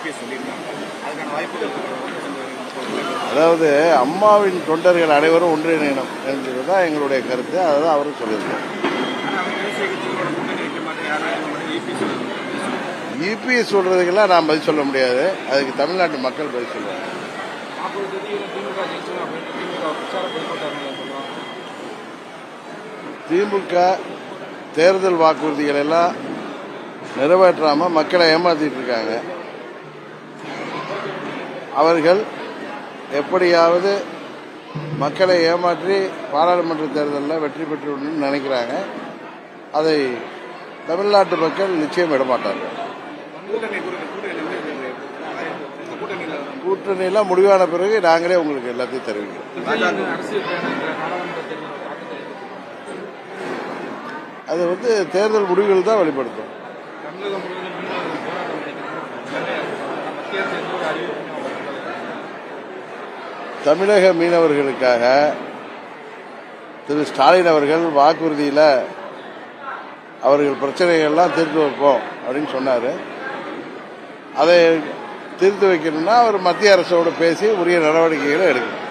EPS சொல்லியிருக்காங்க. அதுக்கான வாய்ப்புகள் அதாவது அம்மாவின் தொண்டர்கள் அனைவரும் ஒன்றிணையணும் என்பதுதான் எங்களுடைய கருத்து. அதுதான் அவரும் சொல்லியிருக்காங்க. இபிஎஸ் சொல்றதுக்கெல்லாம் நான் பதில் சொல்ல முடியாது. அதுக்கு தமிழ்நாட்டு மக்கள் பதில் சொல்லுவாங்க. திமுக தேர்தல் வாக்குறுதிகள் எல்லாம் நிறைவேற்றாம மக்களை ஏமாத்திட்டு இருக்காங்க. அவர்கள் எப்படியாவது மக்களை ஏமாற்றி பாராளுமன்ற தேர்தலில் வெற்றி பெற்று நினைக்கிறாங்க. அதை தமிழ்நாட்டு மக்கள் நிச்சயம் விடமாட்டார்கள். கூட்டணியெல்லாம் முடிவான பிறகு நாங்களே உங்களுக்கு எல்லாத்தையும் தெரிவிக்கிறோம். அது தேர்தல் முடிவுகள் தான் வெளிப்படுத்தும். தமிழக மீனவர்களுக்காக திரு ஸ்டாலின் அவர்கள் வாக்குறுதியில் அவர்கள் பிரச்சனைகள்லாம் தீர்த்து வைப்போம் அப்படின்னு சொன்னார். அதை தீர்த்து வைக்கணும்னா அவர் மத்திய அரசோடு பேசி உரிய நடவடிக்கைகளை எடுக்கணும்.